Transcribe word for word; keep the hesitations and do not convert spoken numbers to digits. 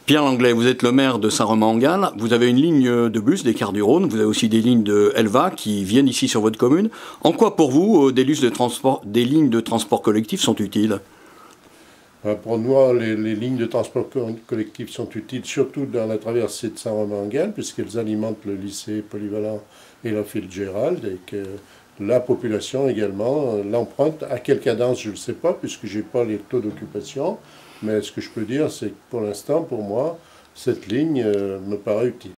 Pierre Langlais, vous êtes le maire de Saint-Romain-en-Galles. Vous avez une ligne de bus des Cars du Rhône. Vous avez aussi des lignes de Elva qui viennent ici sur votre commune. En quoi, pour vous, des, de transport, des lignes de transport collectif sont utiles? Pour moi, les, les lignes de transport collectif sont utiles, surtout dans la traversée de Saint-Romain-en-Galles, puisqu'elles alimentent le lycée polyvalent et la Fitzgerald, et que la population également l'emprunte. À quelle cadence, je ne sais pas, puisque je n'ai pas les taux d'occupation. Mais ce que je peux dire, c'est que pour l'instant, pour moi, cette ligne me paraît utile.